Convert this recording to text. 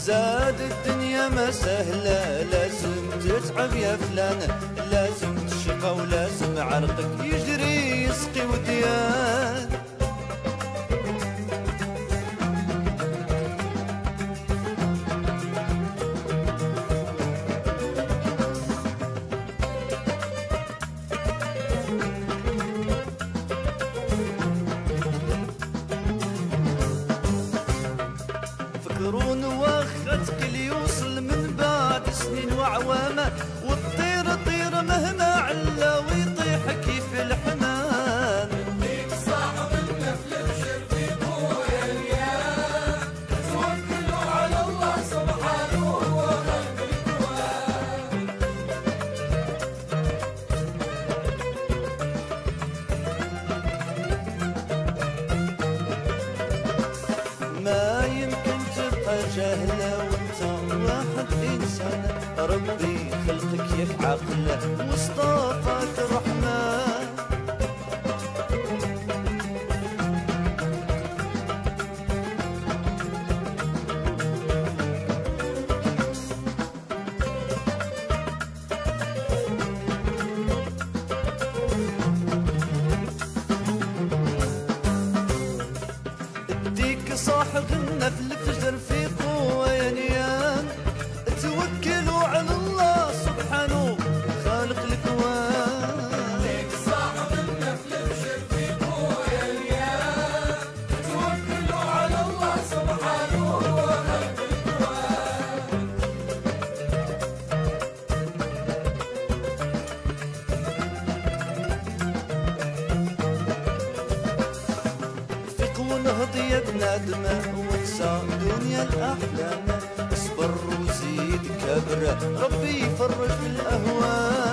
زاد الدنيا ما سهلة، لازم تتعب يا فلان، لازم تشقى ولازم عرقك يجري يسقي وديان. فكرون واخدك اللي يوصل من بعد سنين وعوامه، والطير طير مهما علا ويطيح كيف الحمام. يديك صاحب النفل بشر في بويا اليام، توكلوا على الله سبحانه وخلق الكوان. ما يمكن تبقى جاهلة وانت واحد انسان، ربي خلقك يك عقله واصطفاك الرحمن. اديك صاحب النفل فجر في قوة يا نيام، توكلوا على الله سبحانه خالق الكوان. يديك صاحب النفل بشر في بويا اليام، توكلوا على الله سبحانه وخلق الكوان. ثق ونهض يا بنادمة وانسى دنيا الأحلام، اصبر وزيد كبرة ربي يفرج في الأهوال.